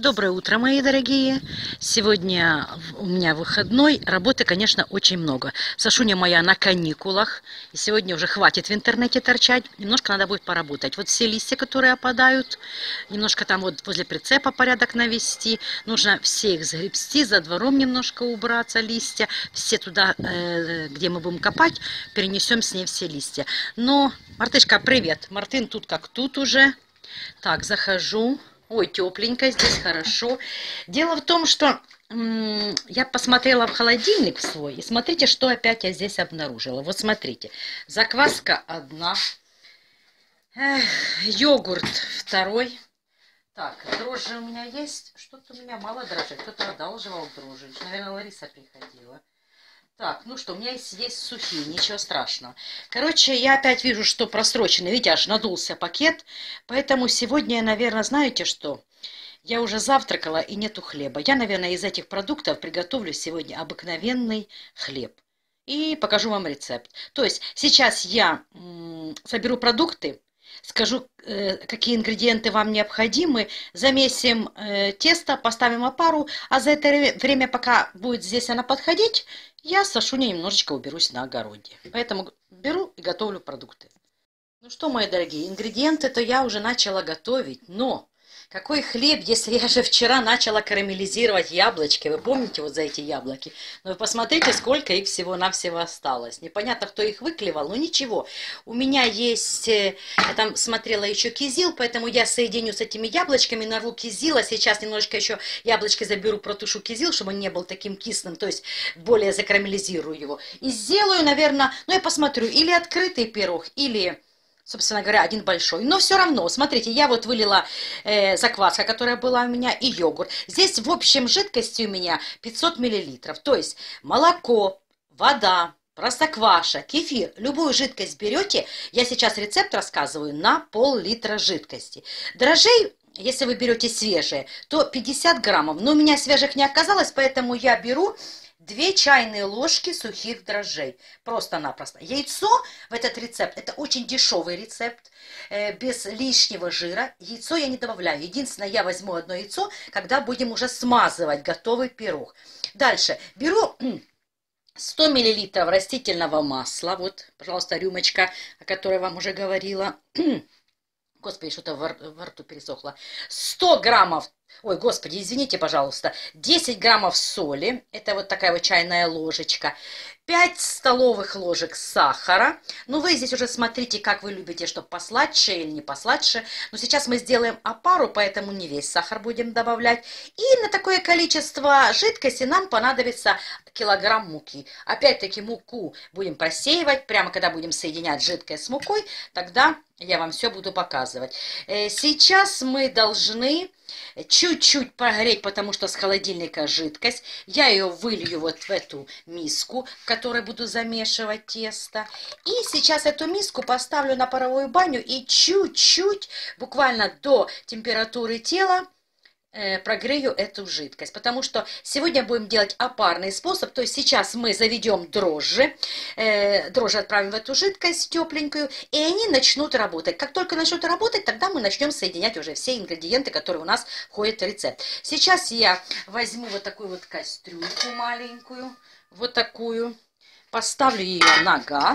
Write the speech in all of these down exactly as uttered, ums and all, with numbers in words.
Доброе утро, мои дорогие! Сегодня у меня выходной, работы, конечно, очень много. Сашуня моя на каникулах, и сегодня уже хватит в интернете торчать, немножко надо будет поработать. Вот все листья, которые опадают, немножко там вот возле прицепа порядок навести, нужно все их загребсти, за двором немножко убраться, листья, все туда, э, где мы будем копать, перенесем с ней все листья. Но, Мартышка, привет! Мартын тут как тут уже. Так, захожу. Ой, тепленько здесь, хорошо. Дело в том, что м, я посмотрела в холодильник свой, и смотрите, что опять я здесь обнаружила. Вот смотрите, закваска одна, эх, йогурт второй. Так, дрожжи у меня есть. Что-то у меня мало дрожжей, кто-то одалживал дрожжи. Наверное, Лариса приходила. Так, ну что, у меня есть, есть сухие, ничего страшного. Короче, я опять вижу, что просроченный. Видите, аж надулся пакет. Поэтому сегодня, наверное, знаете что? Я уже завтракала и нету хлеба. Я, наверное, из этих продуктов приготовлю сегодня обыкновенный хлеб. И покажу вам рецепт. То есть сейчас я соберу продукты. Скажу, какие ингредиенты вам необходимы. Замесим тесто, поставим опару. А за это время, пока будет здесь она подходить, я с Сашуней немножечко уберусь на огороде. Поэтому беру и готовлю продукты. Ну что, мои дорогие, ингредиенты-то я уже начала готовить. Но какой хлеб, если я же вчера начала карамелизировать яблочки. Вы помните вот за эти яблоки? Но вы посмотрите, сколько их всего-навсего осталось. Непонятно, кто их выклевал, но ничего. У меня есть, я там смотрела еще кизил, поэтому я соединю с этими яблочками, нарву кизила. Сейчас немножечко еще яблочки заберу, протушу кизил, чтобы он не был таким кислым, то есть более закарамелизирую его. И сделаю, наверное, ну я посмотрю, или открытый пирог, или... собственно говоря, один большой. Но все равно, смотрите, я вот вылила э, закваска, которая была у меня, и йогурт. Здесь в общем жидкости у меня пятьсот миллилитров. То есть молоко, вода, простокваша, кефир. Любую жидкость берете. Я сейчас рецепт рассказываю на пол-литра жидкости. Дрожжей, если вы берете свежие, то пятьдесят граммов. Но у меня свежих не оказалось, поэтому я беру... две чайные ложки сухих дрожжей. Просто-напросто. Яйцо в этот рецепт, это очень дешевый рецепт, э, без лишнего жира. Яйцо я не добавляю. Единственное, я возьму одно яйцо, когда будем уже смазывать готовый пирог. Дальше. Беру сто миллилитров растительного масла. Вот, пожалуйста, рюмочка, о которой вам уже говорила. Господи, что-то во, во рту пересохло. сто граммов, ой, господи, извините, пожалуйста, десять граммов соли, это вот такая вот чайная ложечка, пять столовых ложек сахара. Ну, вы здесь уже смотрите, как вы любите, чтобы посладше или не посладше. Но сейчас мы сделаем опару, поэтому не весь сахар будем добавлять. И на такое количество жидкости нам понадобится килограмм муки. Опять-таки муку будем просеивать, прямо когда будем соединять жидкое с мукой, тогда я вам все буду показывать. Сейчас мы должны чуть-чуть прогреть, потому что с холодильника жидкость. Я ее вылью вот в эту миску, в которой буду замешивать тесто. И сейчас эту миску поставлю на паровую баню и чуть-чуть, буквально до температуры тела, прогрею эту жидкость, потому что сегодня будем делать опарный способ, то есть сейчас мы заведем дрожжи, э, дрожжи отправим в эту жидкость тепленькую, и они начнут работать. Как только начнут работать, тогда мы начнем соединять уже все ингредиенты, которые у нас входят в рецепт. Сейчас я возьму вот такую вот кастрюльку маленькую, вот такую, поставлю ее на газ.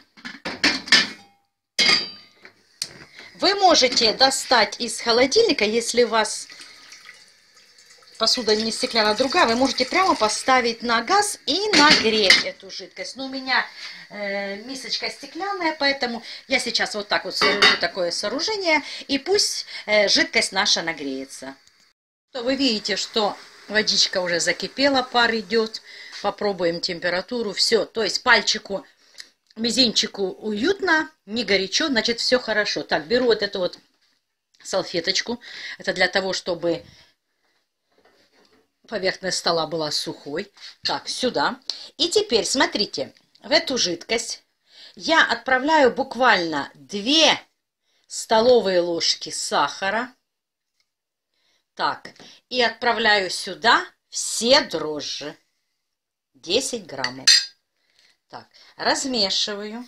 Вы можете достать из холодильника, если у вас посуда не стеклянная, другая, вы можете прямо поставить на газ и нагреть эту жидкость. Но у меня э, мисочка стеклянная, поэтому я сейчас вот так вот сооружу такое сооружение, и пусть э, жидкость наша нагреется. Вы видите, что водичка уже закипела, пар идет. Попробуем температуру. Все, то есть пальчику, мизинчику уютно, не горячо, значит все хорошо. Так, беру вот эту вот салфеточку. Это для того, чтобы поверхность стола была сухой. Так, сюда. И теперь, смотрите, в эту жидкость я отправляю буквально две столовые ложки сахара. Так, и отправляю сюда все дрожжи. десять граммов. Так, размешиваю.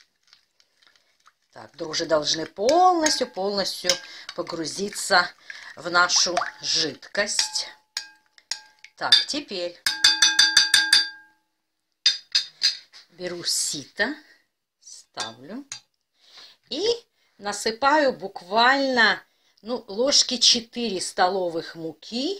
Так, дрожжи должны полностью-полностью погрузиться в нашу жидкость. Так, теперь беру сито, ставлю и насыпаю буквально, ну, ложки четыре столовых муки.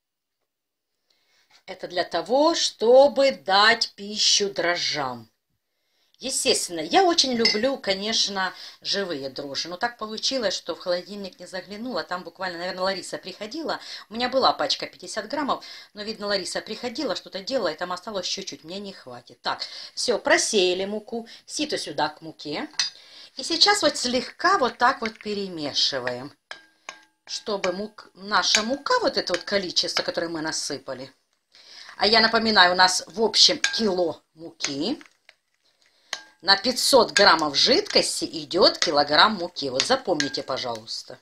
Это для того, чтобы дать пищу дрожжам. Естественно, я очень люблю, конечно, живые дрожжи. Но так получилось, что в холодильник не заглянула. Там буквально, наверное, Лариса приходила. У меня была пачка пятьдесят граммов, но, видно, Лариса приходила, что-то делала, и там осталось чуть-чуть. Мне не хватит. Так, все, просеяли муку. Сито сюда к муке. И сейчас вот слегка вот так вот перемешиваем, чтобы мук... наша мука, вот это вот количество, которое мы насыпали. А я напоминаю, у нас в общем кило муки. На пятьсот граммов жидкости идет килограмм муки. Вот запомните, пожалуйста.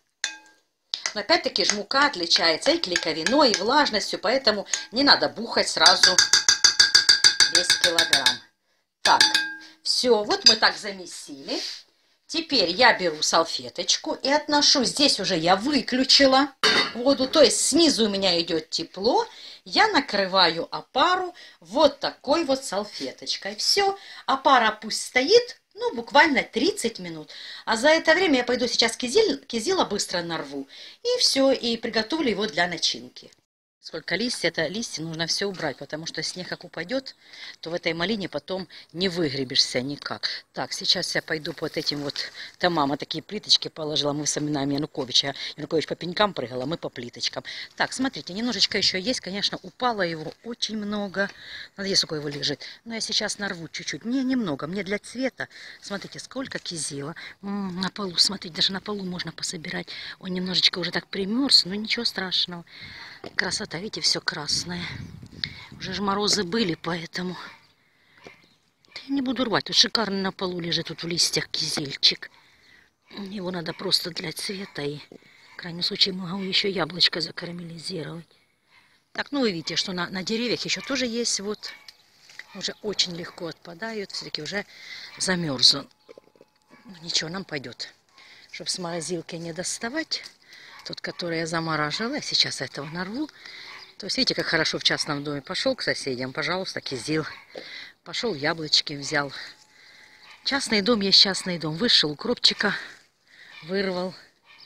Но опять-таки же мука отличается и клейковиной, и влажностью, поэтому не надо бухать сразу весь килограмм. Так, все, вот мы так замесили. Теперь я беру салфеточку и отношу. Здесь уже я выключила воду, то есть снизу у меня идет тепло. Я накрываю опару вот такой вот салфеточкой. Все, опара пусть стоит, ну, буквально тридцать минут. А за это время я пойду сейчас кизил, кизила быстро нарву. И все, и приготовлю его для начинки. Сколько листьев, это листья нужно все убрать, потому что снег как упадет, то в этой малине потом не выгребешься никак. Так, сейчас я пойду под этим вот, там мама такие плиточки положила, мы вспоминаем Януковича. Янукович по пенькам прыгал, а мы по плиточкам. Так, смотрите, немножечко еще есть, конечно, упало его очень много. Надеюсь, сколько его лежит. Но я сейчас нарву чуть-чуть, мне немного, мне для цвета. Смотрите, сколько кизила. М-м, на полу, смотрите, даже на полу можно пособирать. Он немножечко уже так примерз, но ничего страшного. Красота, видите, все красное. Уже же морозы были, поэтому я не буду рвать. Тут шикарно на полу лежит, тут в листьях кизильчик. Его надо просто для цвета. И в крайнем случае могу еще яблочко закарамелизировать. Так, ну вы видите, что на, на деревьях еще тоже есть. Вот уже очень легко отпадают. Все-таки уже замерзло. Ну, ничего, нам пойдет. Чтобы с морозилки не доставать. Тот, который я замораживала, сейчас этого нарву. То есть, видите, как хорошо в частном доме. Пошел к соседям, пожалуйста, кизил. Пошел яблочки взял. Частный дом есть частный дом. Вышел укропчика, вырвал.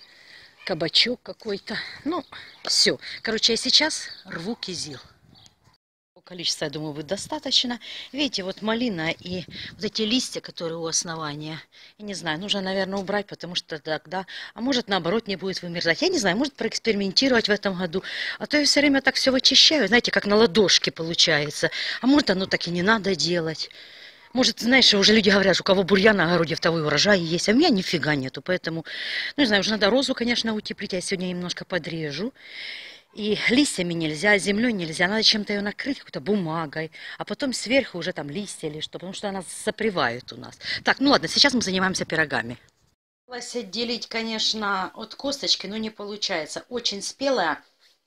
Кабачок какой-то. Ну, все. Короче, я сейчас рву кизил. Количество, я думаю, будет достаточно. Видите, вот малина и вот эти листья, которые у основания, я не знаю, нужно, наверное, убрать, потому что тогда, а может, наоборот, не будет вымерзать. Я не знаю, может, проэкспериментировать в этом году. А то я все время так все вычищаю, знаете, как на ладошке получается. А может, оно так и не надо делать. Может, знаешь, уже люди говорят, у кого бурьян на огороде, в того и урожай есть, а у меня нифига нету. Поэтому, ну, не знаю, уже надо розу, конечно, утеплить. Я сегодня немножко подрежу. И листьями нельзя, землей нельзя, надо чем-то ее накрыть, какой-то бумагой, а потом сверху уже там листья или что, потому что она запревает у нас. Так, ну ладно, сейчас мы занимаемся пирогами. Пыталась отделить, конечно, от косточки, но не получается. Очень спелая,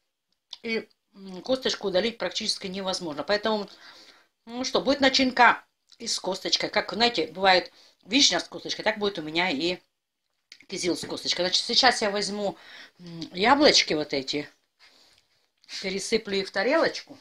и косточку удалить практически невозможно. Поэтому, ну что, будет начинка и с косточкой. Как, знаете, бывает вишня с косточкой, так будет у меня и кизил с косточкой. Значит, сейчас я возьму яблочки вот эти, пересыплю их в тарелочку,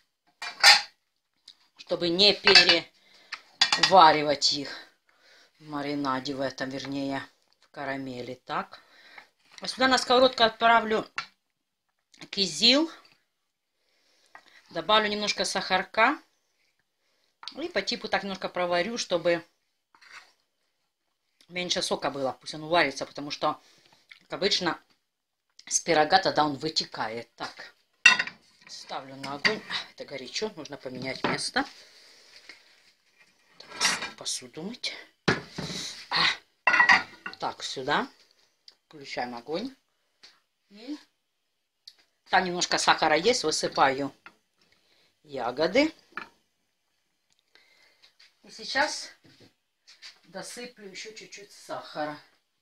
чтобы не переваривать их в маринаде, в этом, вернее, в карамели. Так. А сюда на сковородку отправлю кизил, добавлю немножко сахарка и по типу так немножко проварю, чтобы меньше сока было. Пусть он уварится, потому что, как обычно, с пирога тогда он вытекает. Так. Ставлю на огонь. Это горячо, нужно поменять место. Так, посуду мыть. Так, сюда. Включаем огонь. И там немножко сахара есть, высыпаю ягоды. И сейчас досыплю еще чуть-чуть сахара.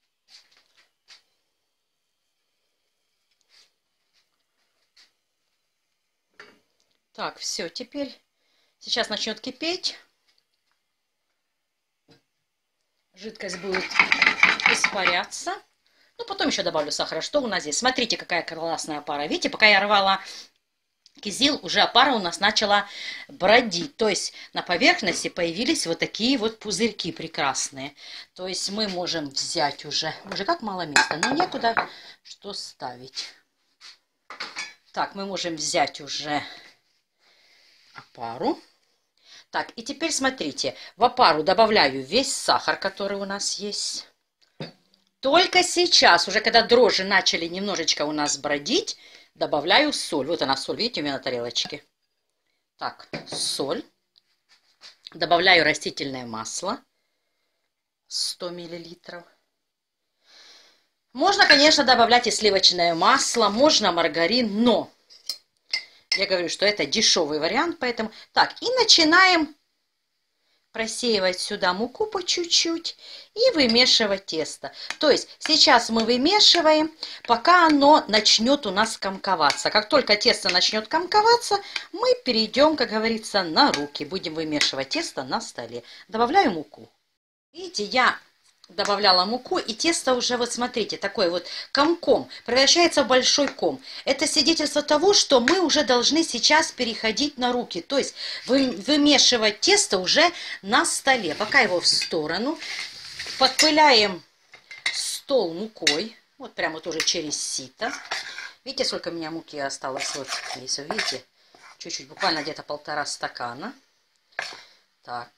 Так, все, теперь сейчас начнет кипеть. Жидкость будет испаряться. Ну, потом еще добавлю сахара. Что у нас здесь? Смотрите, какая классная опара. Видите, пока я рвала кизил, уже опара у нас начала бродить. То есть на поверхности появились вот такие вот пузырьки прекрасные. То есть мы можем взять уже... Уже как мало места, но некуда что ставить. Так, мы можем взять уже опару. Так, и теперь смотрите, в опару добавляю весь сахар, который у нас есть. Только сейчас, уже когда дрожжи начали немножечко у нас бродить, добавляю соль. Вот она соль, видите, у меня на тарелочке. Так, соль. Добавляю растительное масло. сто миллилитров. Можно, конечно, добавлять и сливочное масло, можно маргарин, но я говорю, что это дешевый вариант, поэтому... Так, и начинаем просеивать сюда муку по чуть-чуть и вымешивать тесто. То есть сейчас мы вымешиваем, пока оно начнет у нас комковаться. Как только тесто начнет комковаться, мы перейдем, как говорится, на руки. Будем вымешивать тесто на столе. Добавляю муку. Видите, я добавляла муку, и тесто уже, вот смотрите, такой вот комком, превращается в большой ком. Это свидетельство того, что мы уже должны сейчас переходить на руки, то есть вы, вымешивать тесто уже на столе. Пока его в сторону, подпыляем стол мукой, вот прямо тоже через сито. Видите, сколько у меня муки осталось, вот здесь, видите, чуть-чуть, буквально где-то полтора стакана. Так.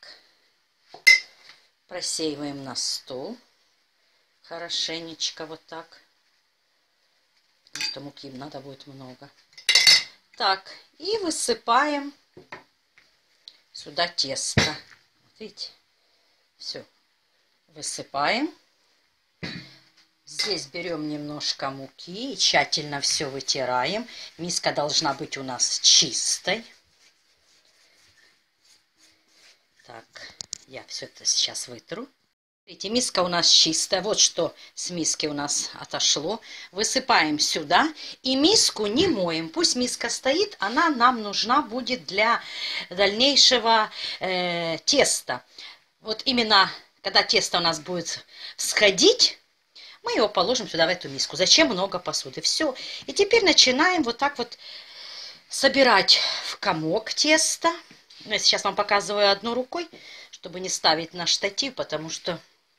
Просеиваем на стол. Хорошенечко вот так. Потому что муки им надо будет много. Так, и высыпаем сюда тесто. Видите? Все. Высыпаем. Здесь берем немножко муки и тщательно все вытираем. Миска должна быть у нас чистой. Так. Я все это сейчас вытру. Видите, миска у нас чистая. Вот что с миски у нас отошло. Высыпаем сюда. И миску не моем. Пусть миска стоит. Она нам нужна будет для дальнейшего э, теста. Вот именно, когда тесто у нас будет всходить, мы его положим сюда, в эту миску. Зачем много посуды? Все. И теперь начинаем вот так вот собирать в комок тесто. Я сейчас вам показываю одной рукой, чтобы не ставить на штатив, потому что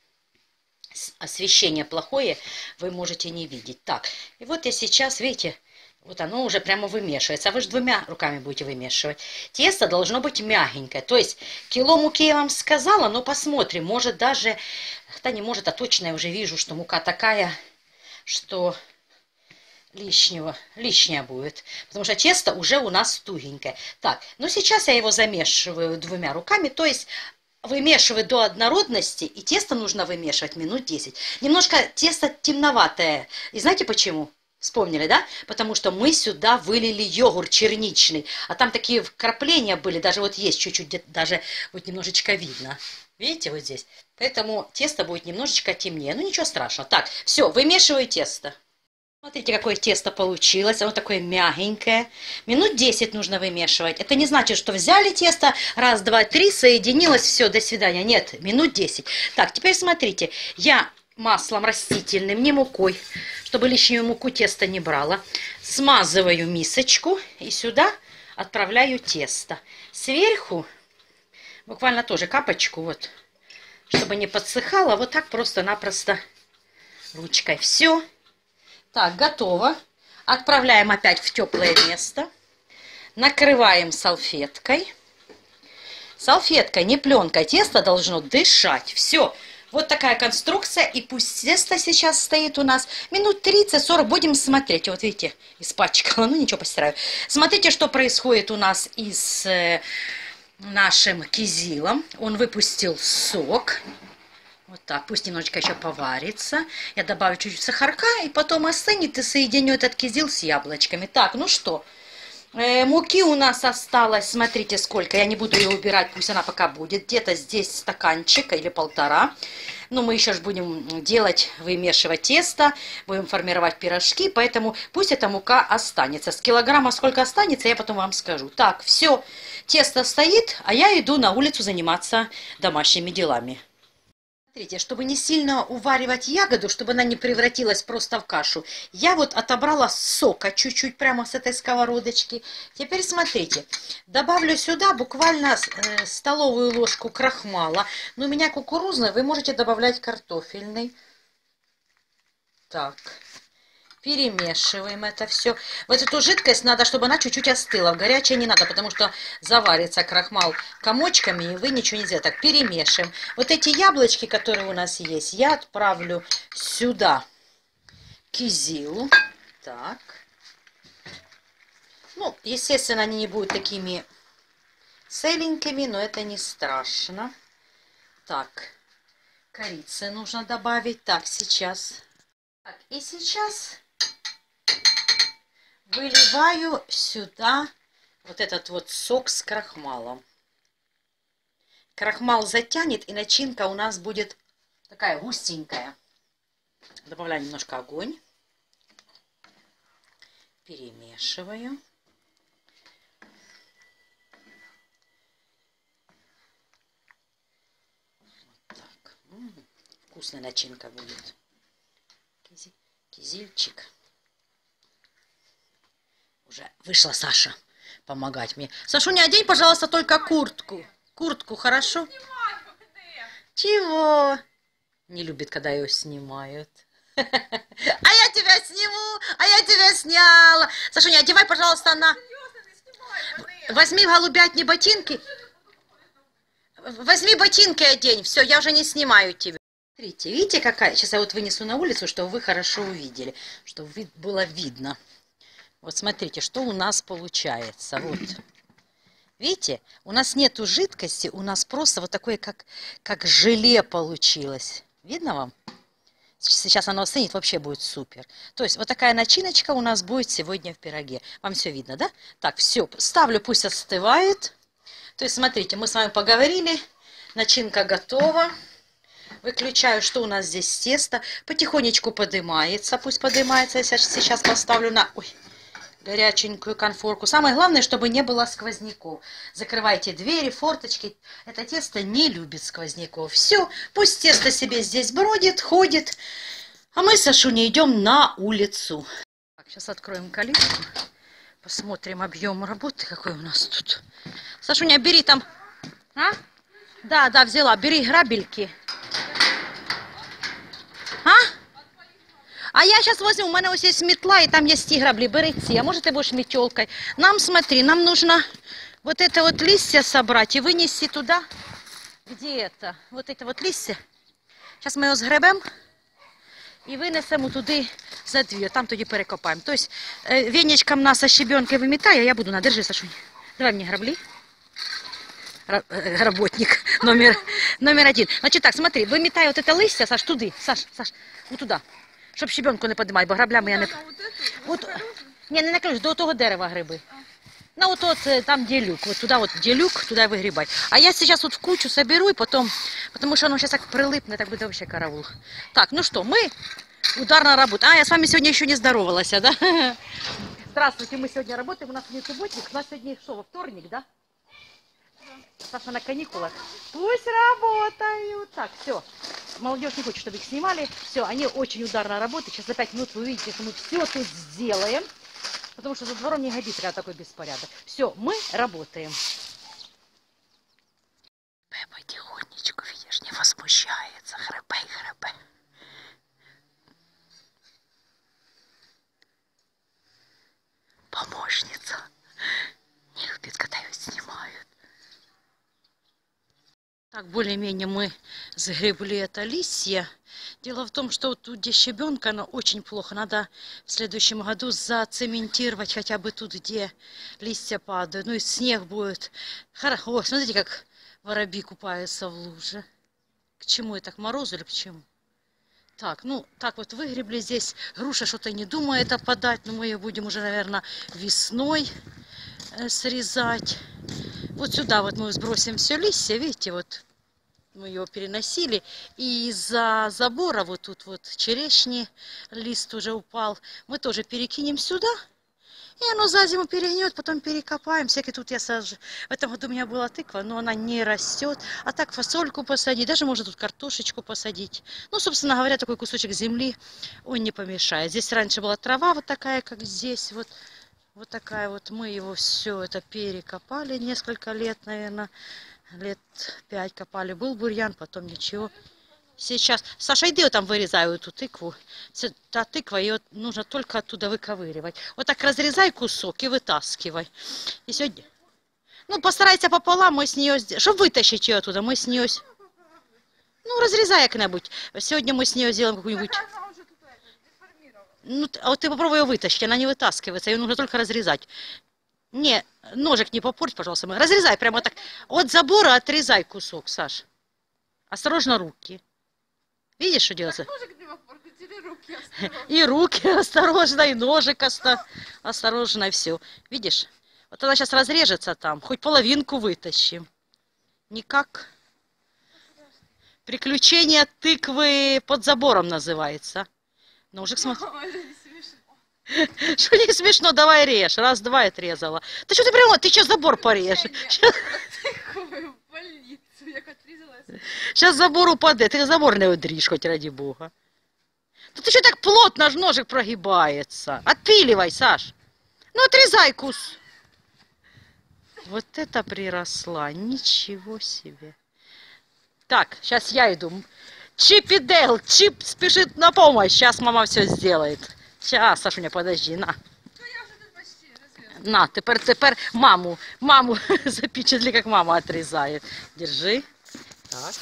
освещение плохое, вы можете не видеть. Так, и вот я сейчас, видите, вот оно уже прямо вымешивается. А вы же двумя руками будете вымешивать. Тесто должно быть мягенькое. То есть кило муки я вам сказала, но посмотрим. Может даже, да не может, а точно я уже вижу, что мука такая, что... лишнего, лишнее будет, потому что тесто уже у нас тугенькое. Так, ну сейчас я его замешиваю двумя руками, то есть вымешиваю до однородности, и тесто нужно вымешивать минут десять. Немножко тесто темноватое, и знаете почему? Вспомнили, да? Потому что мы сюда вылили йогурт черничный, а там такие вкрапления были, даже вот есть чуть-чуть, даже вот немножечко видно. Видите, вот здесь. Поэтому тесто будет немножечко темнее, ну ничего страшного. Так, все, вымешиваю тесто. Смотрите, какое тесто получилось. Оно такое мягенькое. Минут десять нужно вымешивать. Это не значит, что взяли тесто, раз, два, три, соединилось, все, до свидания. Нет, минут десять. Так, теперь смотрите. Я маслом растительным, не мукой, чтобы лишнюю муку тесто не брала, смазываю мисочку и сюда отправляю тесто. Сверху буквально тоже капочку, вот, чтобы не подсыхало, вот так просто-напросто ручкой. Все. Так, готово. Отправляем опять в теплое место. Накрываем салфеткой. Салфеткой, не пленкой. Тесто должно дышать. Все. Вот такая конструкция. И пусть тесто сейчас стоит у нас минут тридцать-сорок. Будем смотреть. Вот видите, испачкала. Ну ничего, постираю. Смотрите, что происходит у нас и с э, нашим кизилом. Он выпустил сок. Вот так, пусть немножечко еще поварится. Я добавлю чуть-чуть сахарка, и потом остынет, и соединю этот кизил с яблочками. Так, ну что, э, муки у нас осталось, смотрите, сколько. Я не буду ее убирать, пусть она пока будет. Где-то здесь стаканчик или полтора. Но мы еще же будем делать, вымешивать тесто, будем формировать пирожки, поэтому пусть эта мука останется. С килограмма сколько останется, я потом вам скажу. Так, все, тесто стоит, а я иду на улицу заниматься домашними делами. Смотрите, чтобы не сильно уваривать ягоду, чтобы она не превратилась просто в кашу, я вот отобрала сока чуть-чуть прямо с этой сковородочки. Теперь смотрите, добавлю сюда буквально э, столовую ложку крахмала. Но у меня кукурузный, вы можете добавлять картофельный. Так, перемешиваем это все. Вот эту жидкость надо, чтобы она чуть-чуть остыла. В горячее не надо, потому что заварится крахмал комочками, и вы ничего не сделаете. Так, перемешиваем. Вот эти яблочки, которые у нас есть, я отправлю сюда кизилу. Так. Ну, естественно, они не будут такими целенькими, но это не страшно. Так, корицы нужно добавить. Так, сейчас. Так, и сейчас выливаю сюда вот этот вот сок с крахмалом. Крахмал затянет, и начинка у нас будет такая густенькая. Добавляю немножко огонь. Перемешиваю. Вот так. М-м, вкусная начинка будет. Кизильчик. Уже вышла Саша помогать мне. Сашуня, одень, пожалуйста, только куртку. Куртку, хорошо? Чего? Не любит, когда ее снимают. А я тебя сниму, а я тебя сняла. Сашуня, одевай, пожалуйста, на... Возьми в голубятни ботинки. Возьми ботинки, одень. Все, я уже не снимаю тебя. Смотрите, видите, какая... Сейчас я вот вынесу на улицу, чтобы вы хорошо увидели, чтобы было видно. Вот смотрите, что у нас получается. Вот. Видите, у нас нету жидкости, у нас просто вот такое, как, как желе получилось. Видно вам? Сейчас оно остынет, вообще будет супер. То есть вот такая начиночка у нас будет сегодня в пироге. Вам все видно, да? Так, все, ставлю, пусть остывает. То есть смотрите, мы с вами поговорили, начинка готова. Выключаю, что у нас здесь тесто. Потихонечку поднимается. Пусть поднимается. Я сейчас поставлю на ой, горяченькую конфорку. Самое главное, чтобы не было сквозняков. Закрывайте двери, форточки. Это тесто не любит сквозняков. Все, пусть тесто себе здесь бродит, ходит. А мы с Сашуней идем на улицу. Так, сейчас откроем калитку. Посмотрим объем работы, какой у нас тут. Сашуня, бери там. А? Да, да, взяла. Бери грабельки. А? А я сейчас возьму, у меня ось есть метла, и там есть ті граблі, бери ці, а может ты будешь метелкой. Нам, смотри, нам нужно вот это вот листья собрать и вынести туда, где это, вот это вот листья. Сейчас мы его сгребем и вынесем туди за двір, там тоді перекопаємо. То есть веничком нас щебенкой выметай, а я буду, на, держи, Сашунь. Давай мне грабли. Работник номер, номер один. Значит так, смотри, выметай вот это листья, Саш, туди, Саш, Саш, вот туда. Щоб щебенку не піднімати, бо граблями я не... От... Ні, не на ключ, до того дерева гриби. Ну, вот, вот там, где люк. Вот туда вот, где люк, туда и выгребать. А я сейчас вот в кучу соберу и потом... Потому что оно сейчас так прилипнет, так будет вообще караул. Так, ну что, мы ударно работаем. А, я с вами сегодня еще не здоровалась, да? Здравствуйте, мы сегодня работаем. У нас не субботник, у нас сегодня что, во вторник, да? Саша на каникулах. Пусть работают. Так, все. Молодежь не хочет, чтобы их снимали. Все, они очень ударно работают. Сейчас за пять минут вы увидите, что мы все тут сделаем. Потому что за двором не годится, когда такой беспорядок. Все, мы работаем. Потихонечку, видишь, не возмущается. Храпай, храпай. Помощница. Не любит, когда ее снимают. Так, более-менее мы загребли это листья. Дело в том, что вот тут, где щебенка, она очень плохо. Надо в следующем году зацементировать хотя бы тут, где листья падают. Ну и снег будет. Хорошо. О, смотрите, как воробьи купаются в луже. К чему это? К морозу или к чему? Так, ну, так вот выгребли здесь. Груша что-то не думает опадать, но мы ее будем уже, наверное, весной срезать. Вот сюда вот мы сбросим все листья, видите, вот мы его переносили. И из-за забора вот тут вот черешни, лист уже упал. Мы тоже перекинем сюда. И оно за зиму перегнет, потом перекопаем. Всякие тут я сажу. В этом году у меня была тыква, но она не растет. А так фасольку посадить, даже можно тут картошечку посадить. Ну, собственно говоря, такой кусочек земли он не помешает. Здесь раньше была трава вот такая, как здесь. Вот, вот такая вот. Мы его все это перекопали несколько лет, наверное. Лет пять копали. Был бурьян, потом ничего. Сейчас, Саша, иди вот там вырезаю эту тыкву. Та тыква, ее нужно только оттуда выковыривать. Вот так разрезай кусок и вытаскивай. И сегодня, ну, постарайся пополам, мы с нее, чтобы вытащить ее оттуда, мы с нее, ну, разрезай как-нибудь. Сегодня мы с нее сделаем какую-нибудь. Ну, а вот ты попробуй ее вытащить, она не вытаскивается, ее нужно только разрезать. Не, ножик не попорть, пожалуйста. Разрезай прямо так. От забора отрезай кусок, Саш. Осторожно, руки. Видишь, что делается? Руки и руки осторожно, и ножик осторожно, и все. Видишь? Вот она сейчас разрежется там. Хоть половинку вытащим. Никак. Приключение тыквы под забором называется. Ножик смотри. Что не смешно? Давай режь. Раз, два, и отрезала. Ты что ты прямо? Ты сейчас забор порежешь. Сейчас забор упадет, ты забор не удришь, хоть ради бога. Да ты что так плотно, аж ножик прогибается. Отпиливай, Саш. Ну, отрезай кус. Вот это приросла, ничего себе. Так, сейчас я иду. Чип и Дейл, Чип спешит на помощь. Сейчас мама все сделает. Сейчас, Сашуня, подожди, на. На, теперь, теперь маму, маму запечатли, как мама отрезает. Держи. Так.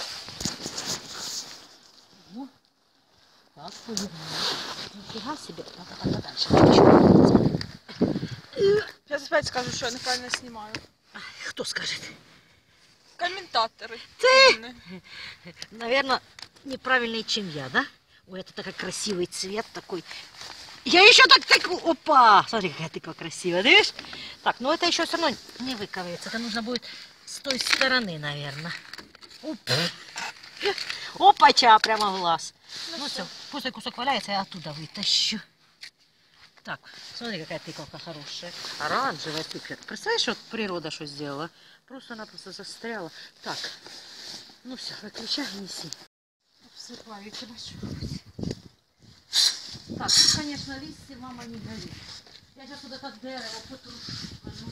Ну, так, нифига себе. Надо подальше. Сейчас опять скажу, что я неправильно снимаю. Ай, кто скажет? Комментаторы. Ты! Наверное, неправильный, чем я, да? Ой, это такой красивый цвет такой. Я еще так тыкву. Опа! Смотри, какая тыква красивая, видишь? Так, но это еще все равно не выковыряется. Это нужно будет с той стороны, наверное. Опача, прямо в глаз. Ну, ну все, пусть кусок валяется, я оттуда вытащу. Так, смотри, какая тыковка хорошая. Оранжевая тыква. Представляешь, вот природа что сделала? Просто она просто застряла. Так, ну все, выключай и неси. Так, ну, конечно, листья мама не горит. Я сейчас вот это дерево потрушу.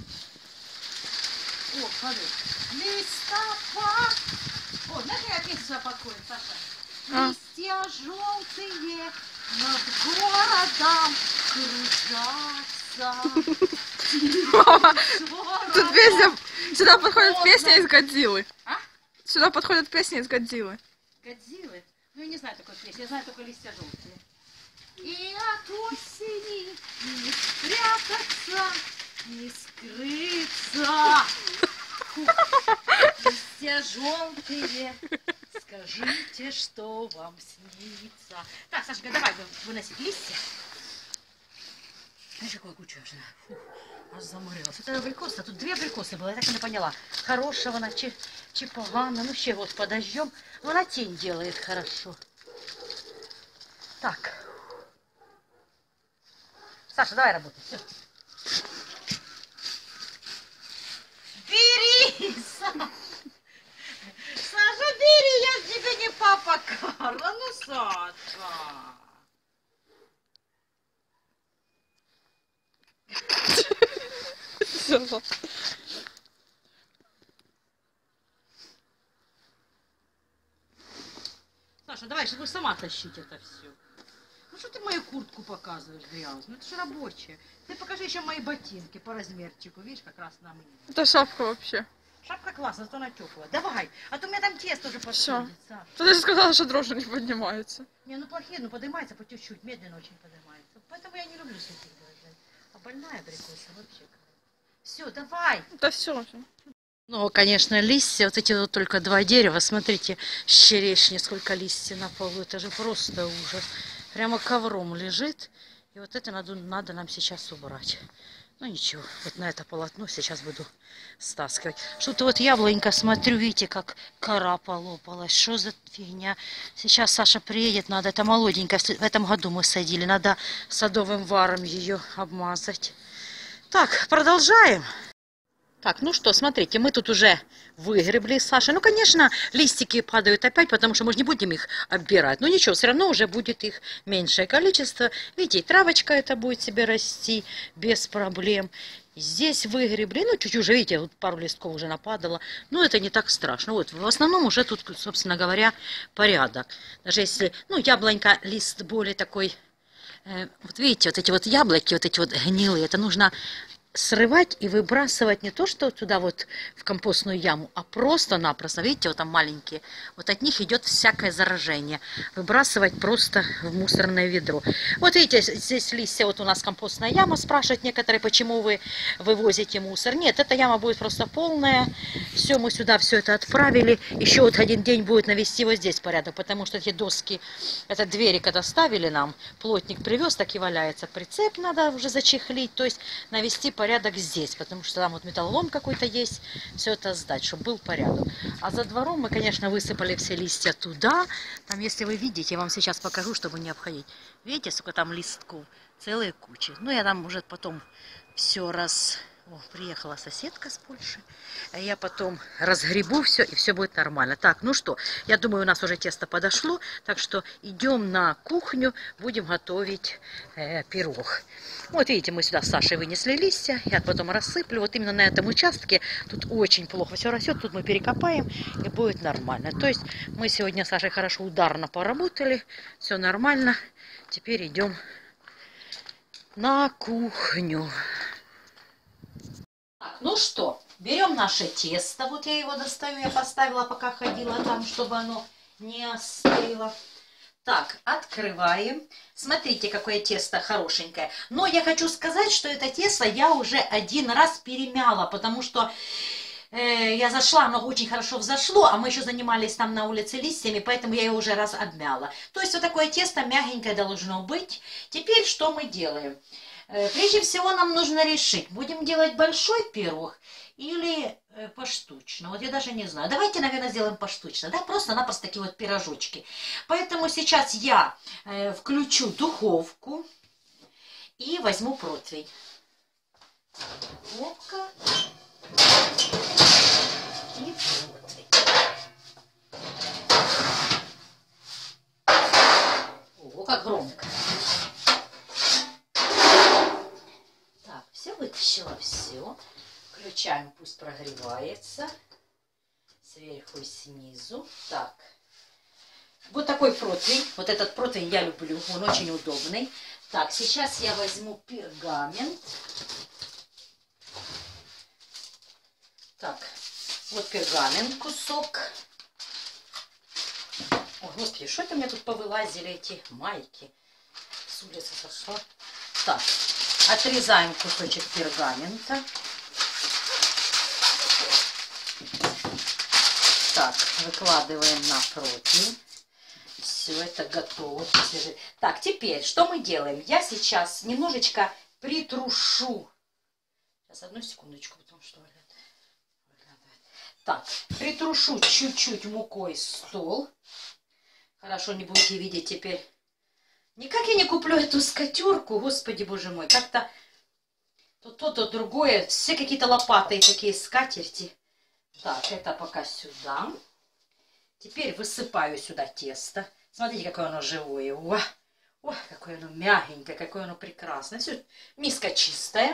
О, смотри. Листопад. О, знаешь, какая песня подходит, Саша? А? Листья желтые над городом кружатся. Мама, тут песня... Сюда подходит песня из Годзиллы. А? Сюда подходит песня из Годзиллы. Годзиллы? Ну, я не знаю такой песни, я знаю только листья желтые. И от осени не спрятаться, не скрыться. Листья желтые, скажите, что вам снится. Так, Сашка, давай выносить листья. Знаешь, какой куча уже. Фу, аж заморилась. Это абрикоса, тут две абрикосы было, я так и не поняла. Хорошего, на чи, чи погано. Ну, ще вот подождем. Ну, она тень делает хорошо. Так. Саша, давай работай. Все. Бери, Саша. Саша, бери, я тебе не папа Карла. Ну, Саша. Все. Саша, давай, чтобы сама тащить это все. Ну что ты мою куртку показываешь грязную? Это же рабочая. Ты покажи еще мои ботинки по размерчику. Видишь, как раз на мне. Это шапка вообще. Шапка классная, зато она теплая. Давай, а то у меня там тесто уже подходит. Саша. Ты даже сказала, что дрожжи не поднимаются. Не, ну плохие, ну поднимается по чуть-чуть, медленно очень поднимается. Поэтому я не люблю таких дрожжей. А больная абрикоса вообще. Все, давай. Да все. Ну, конечно, листья, вот эти вот только два дерева. Смотрите, с черешни сколько листьев на полу. Это же просто ужас. Прямо ковром лежит. И вот это надо, надо нам сейчас убрать. Ну ничего, вот на это полотно сейчас буду стаскивать. Что-то вот яблонька, смотрю, видите, как кора полопалась. Что за фигня? Сейчас Саша приедет, надо, это молоденькая. В этом году мы садили, надо садовым варом ее обмазать. Так, продолжаем. Так, ну что, смотрите, мы тут уже выгребли с Сашей. Ну, конечно, листики падают опять, потому что мы же не будем их оббирать. Но ничего, все равно уже будет их меньшее количество. Видите, травочка это будет себе расти без проблем. Здесь выгребли, ну, чуть-чуть уже, видите, вот пару листков уже нападало. Но это не так страшно. Вот, в основном уже тут, собственно говоря, порядок. Даже если, ну, яблонька, лист более такой... Э, вот видите, вот эти вот яблоки, вот эти вот гнилые, это нужно... срывать и выбрасывать не то, что туда вот в компостную яму, а просто-напросто, видите, вот там маленькие, вот от них идет всякое заражение. Выбрасывать просто в мусорное ведро. Вот видите, здесь листья, вот у нас компостная яма, спрашивают некоторые, почему вы вывозите мусор. Нет, эта яма будет просто полная. Все, мы сюда все это отправили. Еще вот один день будет навести вот здесь порядок, потому что эти доски, это двери, когда ставили нам, плотник привез, так и валяется. Прицеп надо уже зачехлить, то есть навести порядок здесь, потому что там вот металлолом какой-то есть, все это сдать, чтобы был порядок. А за двором мы, конечно, высыпали все листья туда. Там, если вы видите, я вам сейчас покажу, чтобы не обходить. Видите, сколько там листков? Целые кучи. Ну, я там уже потом все раз... О, приехала соседка с Польши. А я потом разгребу все, и все будет нормально. Так, ну что, я думаю, у нас уже тесто подошло, так что идем на кухню, будем готовить э, пирог. Вот видите, мы сюда с Сашей вынесли листья, я потом рассыплю. Вот именно на этом участке тут очень плохо все растет, тут мы перекопаем, и будет нормально. То есть мы сегодня с Сашей хорошо ударно поработали, все нормально. Теперь идем на кухню. Так, ну что, берем наше тесто. Вот я его достаю, я поставила, пока ходила там, чтобы оно не остыло. Так, открываем. Смотрите, какое тесто хорошенькое. Но я хочу сказать, что это тесто я уже один раз перемяла, потому что э, я зашла, оно очень хорошо взошло, а мы еще занимались там на улице листьями, поэтому я его уже раз обмяла. То есть вот такое тесто мягенькое должно быть. Теперь что мы делаем? Прежде всего нам нужно решить, будем делать большой пирог или поштучно. Вот я даже не знаю. Давайте, наверное, сделаем поштучно. Да, просто-напросто такие вот пирожочки. Поэтому сейчас я включу духовку и возьму противень. Духовка и противень. О, как громко. Все вытащила, все. Включаем, пусть прогревается. Сверху и снизу. Так. Вот такой противень. Вот этот противень я люблю. Он очень удобный. Так, сейчас я возьму пергамент. Так, вот пергамент, кусок. О, господи, что это у меня тут повылазили эти майки? С улицы сошла. Так. Отрезаем кусочек пергамента. Так, выкладываем на противень. Все это готово. Так, теперь что мы делаем? Я сейчас немножечко притрушу. Сейчас, одну секундочку, потому что... Так, притрушу чуть-чуть мукой стол. Хорошо, не будете видеть теперь... Никак я не куплю эту скатерку, господи боже мой, как-то то то, то другое, все какие-то лопатые такие скатерти. Так, это пока сюда. Теперь высыпаю сюда тесто. Смотрите, какое оно живое. О, о, какое оно мягенькое, какое оно прекрасное. Все, миска чистая.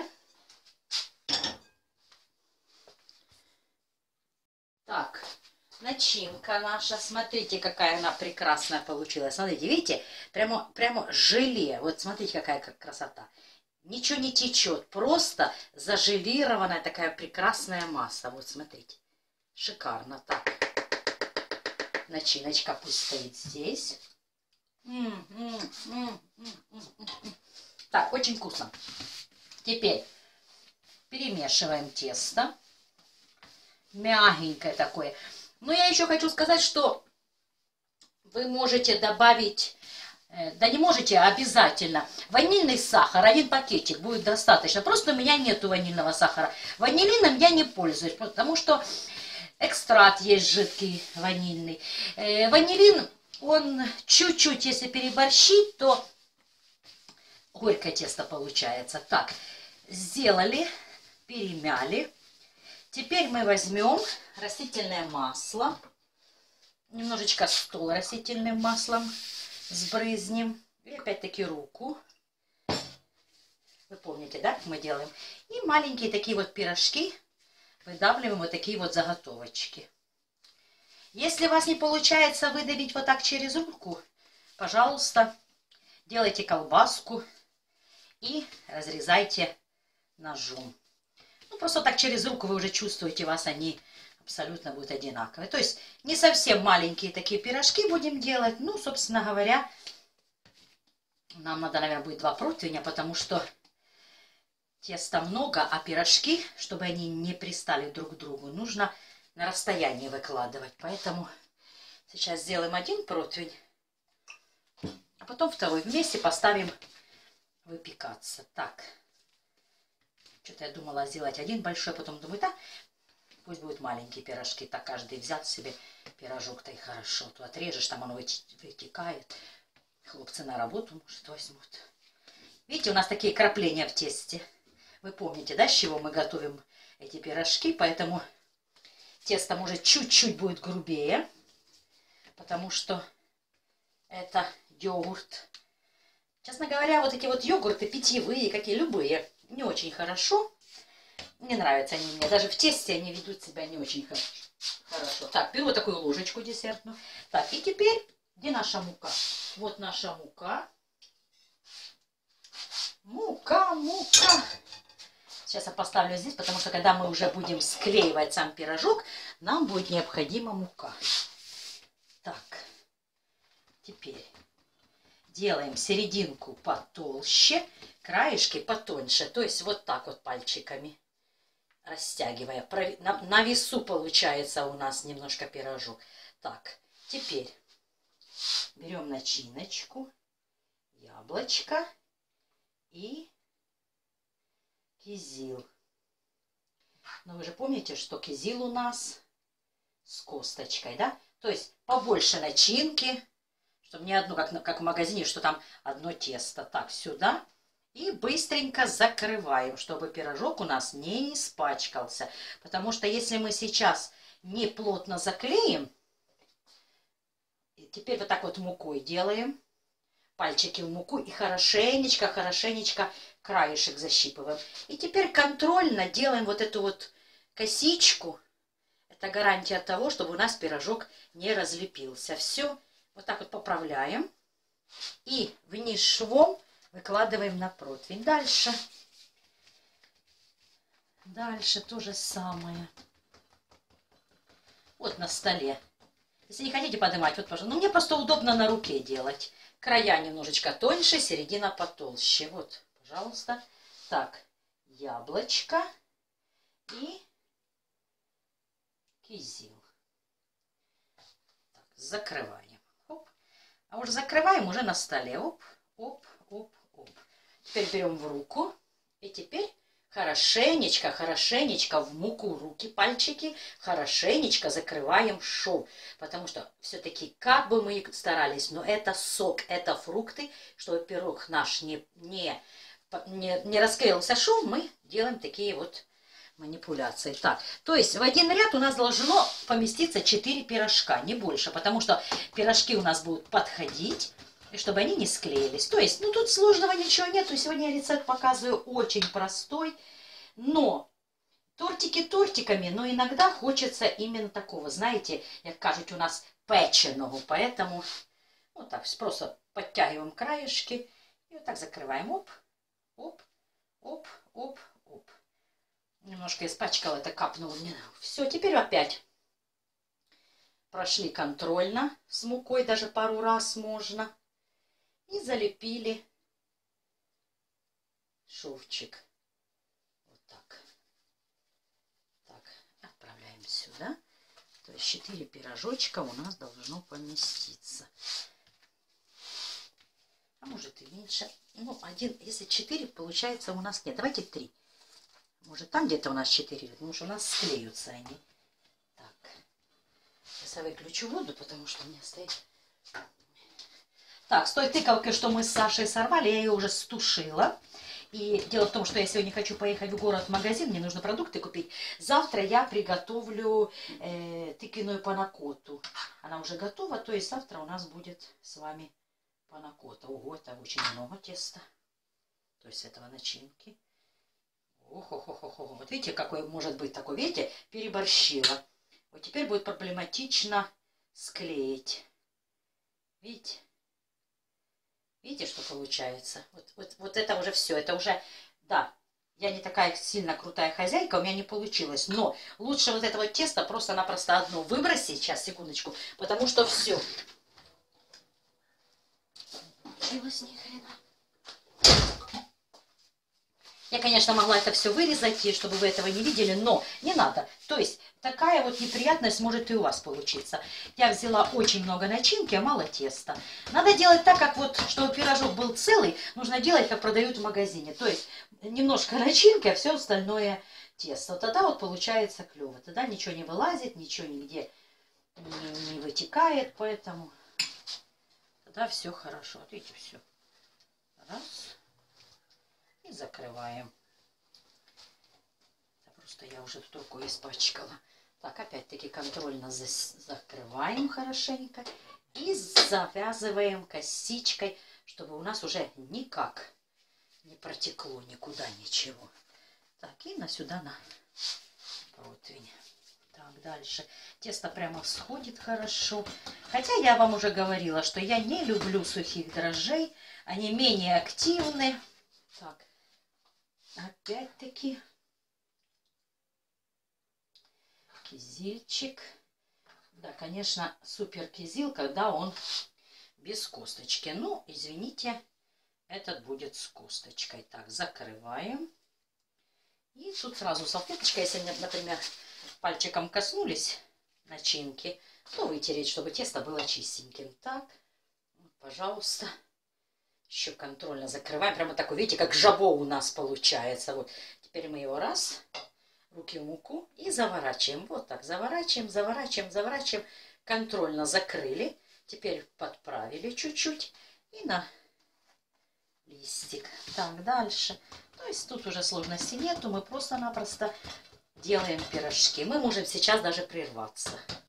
Так. Начинка наша, смотрите, какая она прекрасная получилась. Смотрите, видите, прямо, прямо желе. Вот смотрите, какая красота. Ничего не течет, просто зажелированная такая прекрасная масса. Вот смотрите, шикарно. Так, начиночка пусть стоит здесь. М -м -м -м -м -м. Так, очень вкусно. Теперь перемешиваем тесто. Мягенькое такое. Но я еще хочу сказать, что вы можете добавить, да не можете, а обязательно, ванильный сахар, один пакетик будет достаточно. Просто у меня нету ванильного сахара. Ванилином я не пользуюсь, потому что экстракт есть жидкий ванильный. Ванилин, он чуть-чуть, если переборщить, то горькое тесто получается. Так, сделали, перемяли. Теперь мы возьмем растительное масло. Немножечко стол растительным маслом сбрызнем. И опять-таки руку. Вы помните, да, как мы делаем? И маленькие такие вот пирожки выдавливаем, вот такие вот заготовочки. Если у вас не получается выдавить вот так через руку, пожалуйста, делайте колбаску и разрезайте ножом. Ну, просто так через руку вы уже чувствуете, у вас они абсолютно будут одинаковые. То есть не совсем маленькие такие пирожки будем делать. Ну, собственно говоря, нам надо, наверное, будет два противня, потому что теста много, а пирожки, чтобы они не пристали друг к другу, нужно на расстоянии выкладывать. Поэтому сейчас сделаем один противень, а потом второй вместе поставим выпекаться. Так, что-то я думала сделать один большой, потом думаю, да, пусть будут маленькие пирожки. Так каждый взял себе пирожок-то и хорошо. То отрежешь, там оно вытекает. Хлопцы на работу, может, возьмут. Видите, у нас такие крапления в тесте. Вы помните, да, с чего мы готовим эти пирожки, поэтому тесто может чуть-чуть будет грубее, потому что это йогурт. Честно говоря, вот эти вот йогурты питьевые, какие любые, не очень хорошо. Не нравятся они мне. Даже в тесте они ведут себя не очень хорошо. Так, беру вот такую ложечку десертную. Так, и теперь, где наша мука? Вот наша мука. Мука, мука. Сейчас я поставлю здесь, потому что когда мы уже будем склеивать сам пирожок, нам будет необходима мука. Так, теперь делаем серединку потолще, краешки потоньше. То есть вот так вот пальчиками растягивая. На, на весу получается у нас немножко пирожок. Так, теперь берем начиночку, яблочко и кизил. Но вы же помните, что кизил у нас с косточкой, да? То есть побольше начинки, чтобы не одно, как, как в магазине, что там одно тесто. Так, сюда. И быстренько закрываем, чтобы пирожок у нас не испачкался. Потому что если мы сейчас не плотно заклеим, теперь вот так вот мукой делаем. Пальчики в муку и хорошенечко, хорошенечко краешек защипываем. И теперь контрольно делаем вот эту вот косичку. Это гарантия того, чтобы у нас пирожок не разлепился. Все, вот так вот поправляем. И вниз швом выкладываем на противень. Дальше. Дальше то же самое. Вот на столе. Если не хотите поднимать, вот, пожалуйста. Но мне просто удобно на руке делать. Края немножечко тоньше, середина потолще. Вот, пожалуйста. Так, яблочко и кизил. Так, закрываем. Оп. А уже закрываем уже на столе. Оп, оп, оп, оп. Теперь берем в руку. И теперь хорошенечко, хорошенечко в муку руки, пальчики, хорошенечко закрываем шов. Потому что все-таки, как бы мы ни старались, но это сок, это фрукты, чтобы пирог наш не, не, не, не расклеился шов, мы делаем такие вот манипуляции. Так, то есть в один ряд у нас должно поместиться четыре пирожка, не больше, потому что пирожки у нас будут подходить, и чтобы они не склеились. То есть, ну тут сложного ничего нету. Сегодня я рецепт показываю очень простой. Но тортики тортиками, но иногда хочется именно такого, знаете, как кажуть, у нас печеного. Поэтому вот так просто подтягиваем краешки и вот так закрываем. Оп, оп, оп, оп, оп. Немножко испачкала, это капнуло мне. Все, теперь опять прошли контрольно с мукой, даже пару раз можно. И залепили шовчик. Вот так. Так, отправляем сюда. То есть четыре пирожочка у нас должно поместиться. А может и меньше. Ну, один, если четыре, получается у нас нет. Давайте три. Может там где-то у нас четыре, потому что у нас склеются они. Так. Сейчас я выключу воду, потому что у меня стоит... Так, с той тыковкой, что мы с Сашей сорвали, я ее уже стушила. И дело в том, что я сегодня хочу поехать в город в магазин, мне нужно продукты купить. Завтра я приготовлю э, тыквенную панакоту. Она уже готова, то есть завтра у нас будет с вами панакота. Ого, это очень много теста. То есть этого начинки. Ох-ох-ох-ох. Вот видите, какой может быть такой, видите, переборщила. Вот теперь будет проблематично склеить. Видите? Видите, что получается? Вот, вот, вот это уже все. Это уже, да, я не такая сильно крутая хозяйка, у меня не получилось. Но лучше вот это вот тесто просто-напросто одно выбросить. Сейчас, секундочку. Потому что все. Получилось ни хрена. Я, конечно, могла это все вырезать, и чтобы вы этого не видели, но не надо. То есть такая вот неприятность может и у вас получиться. Я взяла очень много начинки, а мало теста. Надо делать так, как вот, чтобы пирожок был целый, нужно делать, как продают в магазине. То есть немножко начинки, а все остальное тесто. Вот тогда вот получается клево. Тогда ничего не вылазит, ничего нигде не, не вытекает, поэтому тогда все хорошо. Вот видите, все. Раз. И закрываем. Это просто я уже тут рукой испачкала. Так, опять-таки контрольно закрываем хорошенько. И завязываем косичкой, чтобы у нас уже никак не протекло никуда ничего. Так, и на сюда на противень. Так, дальше. Тесто прямо всходит хорошо. Хотя я вам уже говорила, что я не люблю сухих дрожжей. Они менее активны. Так. Опять-таки кизильчик. Да, конечно, супер кизил, когда он без косточки. Ну, извините, этот будет с косточкой. Так, закрываем. И тут сразу салфеточка, если, например, пальчиком коснулись начинки, то вытереть, чтобы тесто было чистеньким. Так, пожалуйста. Еще контрольно закрываем. Прямо такой, видите, как жабо у нас получается. Вот. Теперь мы его раз, руки в муку и заворачиваем. Вот так, заворачиваем, заворачиваем, заворачиваем. Контрольно закрыли. Теперь подправили чуть-чуть. И на листик. Так, дальше. То есть тут уже сложности нету. Мы просто-напросто делаем пирожки. Мы можем сейчас даже прерваться.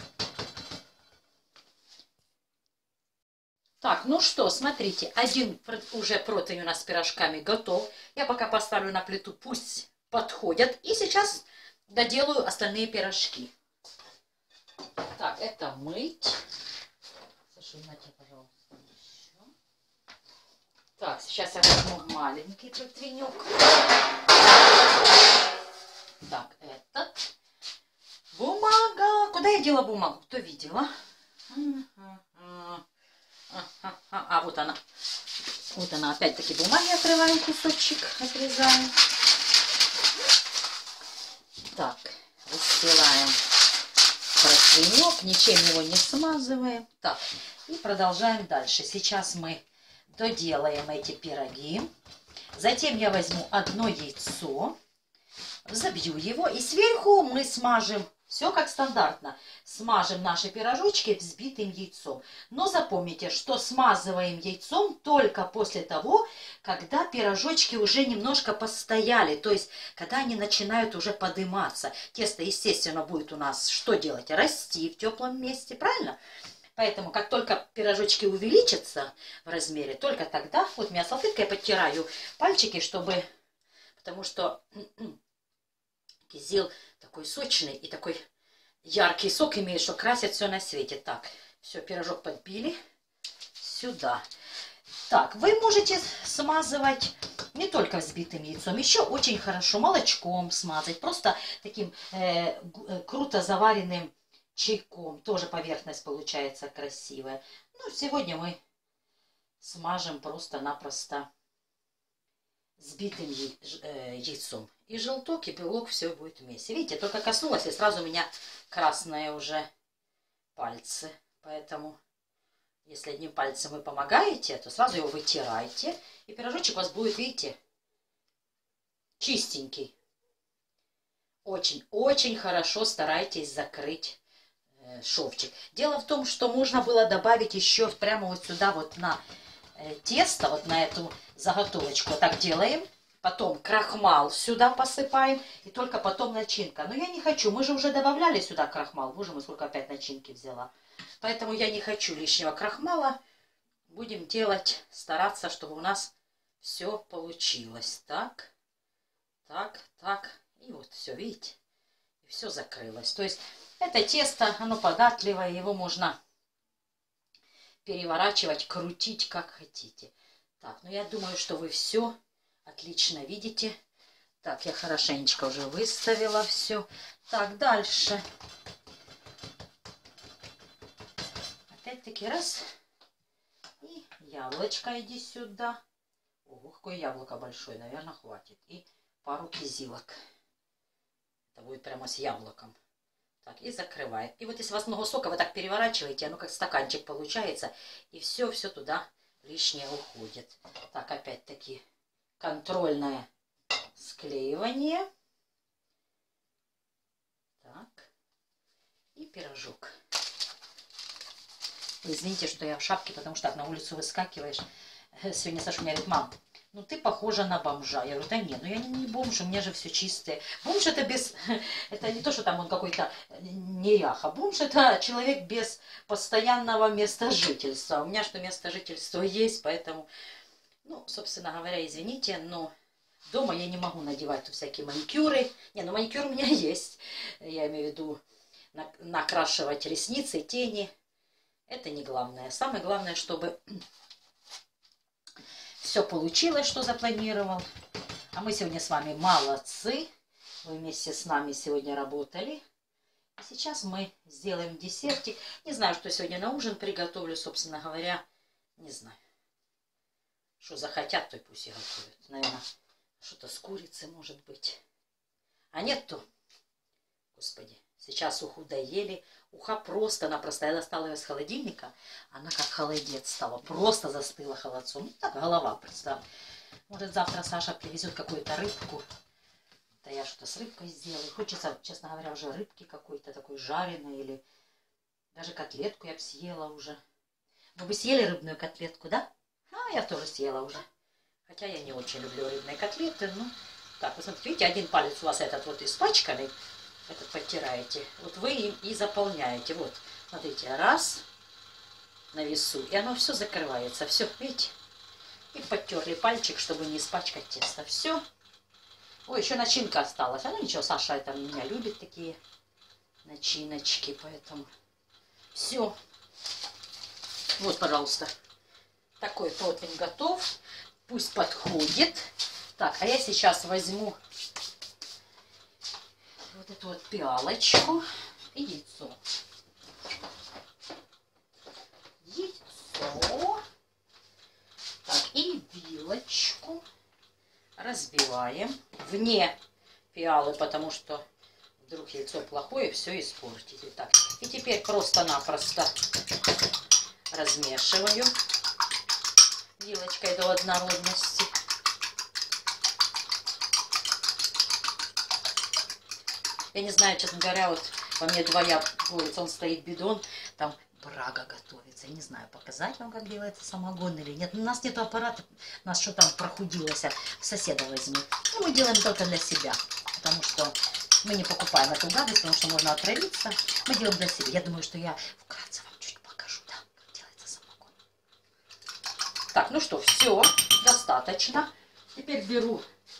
Так, ну что, смотрите, один уже противень у нас с пирожками готов. Я пока поставлю на плиту, пусть подходят. И сейчас доделаю остальные пирожки. Так, это мыть. Зашумайте, пожалуйста, еще. Так, сейчас я возьму маленький противенек. Так, этот. Бумага. Куда я дела бумагу? Кто видела? А, а, а, вот она. Вот она, опять-таки бумаги отрываем, кусочек отрезаем. Так, выстилаем противенек, ничем его не смазываем. Так, и продолжаем дальше. Сейчас мы доделаем эти пироги. Затем я возьму одно яйцо, забью его, и сверху мы смажем. Все как стандартно. Смажем наши пирожочки взбитым яйцом. Но запомните, что смазываем яйцом только после того, когда пирожочки уже немножко постояли. То есть, когда они начинают уже подыматься. Тесто, естественно, будет у нас что делать? Расти в теплом месте, правильно? Поэтому, как только пирожочки увеличатся в размере, только тогда, вот я салфеткой подтираю пальчики, чтобы, потому что кизил такой сочный и такой яркий сок имеет, что красит все на свете. Так, все, пирожок подбили сюда. Так, вы можете смазывать не только взбитым яйцом, еще очень хорошо молочком смазать, просто таким э, круто заваренным чайком. Тоже поверхность получается красивая. Ну, сегодня мы смажем просто-напросто взбитым яйцом. И желток, и белок, все будет вместе. Видите, только коснулась, и сразу у меня красные уже пальцы. Поэтому, если одним пальцем вы помогаете, то сразу его вытирайте. И пирожочек у вас будет, видите, чистенький. Очень-очень хорошо старайтесь закрыть э, шовчик. Дело в том, что можно было добавить еще прямо вот сюда, вот на э, тесто, вот на эту заготовочку. Вот так делаем. Потом крахмал сюда посыпаем. И только потом начинка. Но я не хочу. Мы же уже добавляли сюда крахмал. Боже мой, сколько опять начинки взяла. Поэтому я не хочу лишнего крахмала. Будем делать, стараться, чтобы у нас все получилось. Так, так, так. И вот все, видите? И все закрылось. То есть это тесто, оно податливое. Его можно переворачивать, крутить, как хотите. Так, ну я думаю, что вы все отлично видите. Так, я хорошенечко уже выставила все. Так, дальше. Опять-таки раз. И яблочко иди сюда. Ого, какое яблоко большое, наверное, хватит. И пару кизилок. Это будет прямо с яблоком. Так, и закрываем. И вот если у вас много сока, вы так переворачиваете, оно как стаканчик получается. И все-все туда лишнее уходит. Так, опять-таки контрольное склеивание. Так. И пирожок. Извините, что я в шапке, потому что так на улицу выскакиваешь. Сегодня Саша мне говорит: мам, ну ты похожа на бомжа. Я говорю: да нет, ну я не, не бомж, у меня же все чистое. Бомж это без... Это не то, что там он какой-то неряха. Бомж это человек без постоянного места жительства. У меня что место жительства есть, поэтому... Ну, собственно говоря, извините, но дома я не могу надевать всякие маникюры. Не, ну маникюр у меня есть. Я имею в виду накрашивать ресницы, тени. Это не главное. Самое главное, чтобы все получилось, что запланировал. А мы сегодня с вами молодцы. Вы вместе с нами сегодня работали. И сейчас мы сделаем десертик. Не знаю, что сегодня на ужин приготовлю, собственно говоря. Не знаю. Что захотят, то и пусть и готовят. Наверное, что-то с курицей может быть. А нет, то, господи, сейчас уху доели. Уха просто-напросто. Я достала ее из холодильника. Она как холодец стала. Просто застыла холодцом. Ну, так голова, представь. Может, завтра Саша привезет какую-то рыбку. Да я что-то с рыбкой сделаю. Хочется, честно говоря, уже рыбки какой-то такой жареной. Или даже котлетку я бы съела уже. Вы бы съели рыбную котлетку, да? А, я тоже съела уже. Хотя я не очень люблю рыбные котлеты. Ну, так, вы смотрите, видите, один палец у вас этот вот испачканный. Этот подтираете. Вот вы им и заполняете. Вот, смотрите, раз на весу. И оно все закрывается. Все, видите? И подтерли пальчик, чтобы не испачкать тесто. Все. Ой, еще начинка осталась. А ну ничего, Саша это меня любит, такие начиночки. Поэтому все. Вот, пожалуйста. Такой противень готов. Пусть подходит. Так, а я сейчас возьму вот эту вот пиалочку и яйцо. Яйцо. Так, и вилочку разбиваем вне пиалы, потому что вдруг яйцо плохое, все испортите. Так, и теперь просто-напросто размешиваю вилочкой до однородности. Я не знаю, честно говоря, вот во мне два яблока, он стоит бидон, там брага готовится. Я не знаю, показать вам, как делается самогон или нет. У нас нет аппарата, у нас что там прохудилось, соседа возьму. И мы делаем только для себя, потому что мы не покупаем эту гадость, потому что можно отравиться. Мы делаем для себя. Я думаю, что я вкратце вам чуть покажу, да, как делается самогон. Так, ну что, все, достаточно. Теперь беру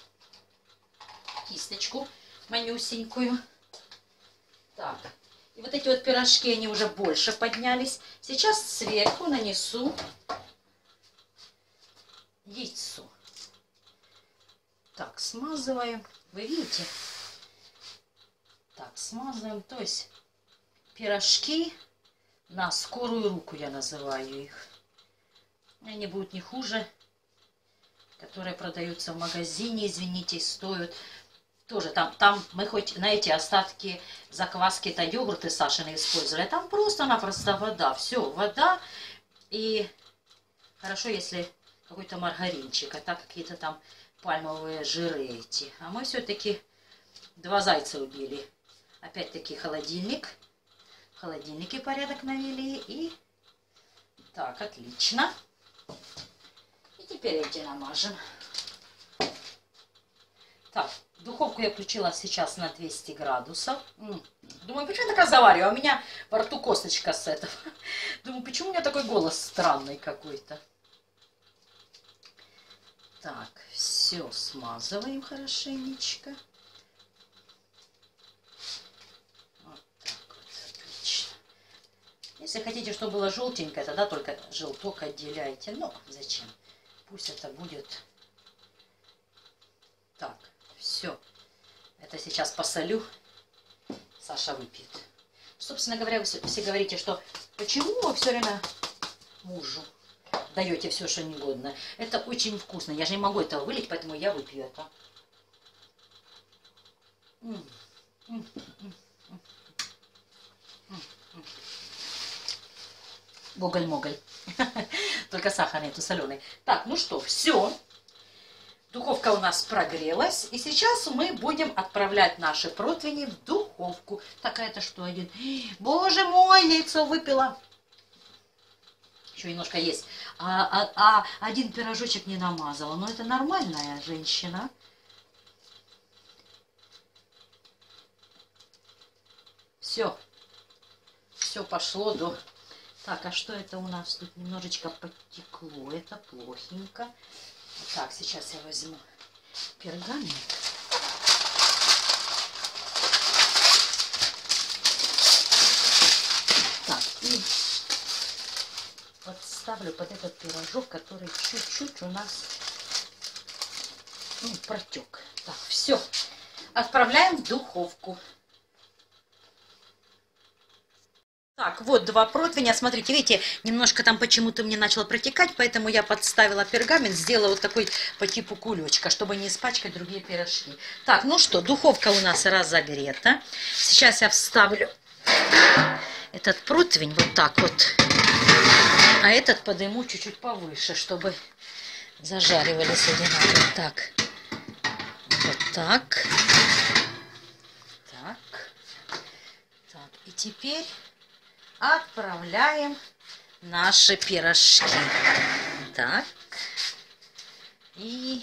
кисточку манюсенькую. Так, и вот эти вот пирожки, они уже больше поднялись. Сейчас сверху нанесу яйцо. Так, смазываем. Вы видите? Так, смазываем. То есть пирожки на скорую руку, я называю их. Они будут не хуже, которые продаются в магазине, извините, стоят. Тоже там, там мы хоть на эти остатки закваски-то йогурты Сашины использовали, а там просто-напросто вода. Все, вода и хорошо, если какой-то маргаринчик, а так какие-то там пальмовые жиры эти. А мы все-таки два зайца убили. Опять-таки холодильник. В холодильнике порядок навели. И так, отлично. И теперь эти намажем. Так, духовку я включила сейчас на двести градусов. Думаю, почему я так разговариваю? А у меня во рту косточка с этого. Думаю, почему у меня такой голос странный какой-то? Так, все смазываем хорошенечко. Вот так вот, отлично. Если хотите, чтобы было желтенькое, тогда только желток отделяйте. Ну, зачем? Пусть это будет... Так, все. Это сейчас посолю. Саша выпьет. Собственно говоря, вы все говорите, что почему вы все время мужу даете все, что негодно. Это очень вкусно. Я же не могу этого вылить, поэтому я выпью это. Гоголь-моголь. Только сахар нету, соленый. Так, ну что, все. Духовка у нас прогрелась. И сейчас мы будем отправлять наши противни в духовку. Так, это что один? Боже мой, яйцо выпила. Еще немножко есть. А, а, а один пирожочек не намазала. Но это нормальная женщина. Все. Все пошло до... Так, а что это у нас тут немножечко подтекло? Это плохенько. Так, сейчас я возьму пергамент. Так, и подставлю под этот пирожок, который чуть-чуть у нас ну, протек. Так, все. Отправляем в духовку. Так, вот два противня. Смотрите, видите, немножко там почему-то мне начало протекать, поэтому я подставила пергамент, сделала вот такой по типу кулечка, чтобы не испачкать другие пирожки. Так, ну что, духовка у нас разогрета. Сейчас я вставлю этот противень вот так вот, а этот подниму чуть-чуть повыше, чтобы зажаривались одинаково. Так, вот так. Так. Так, и теперь... отправляем наши пирожки. Так. И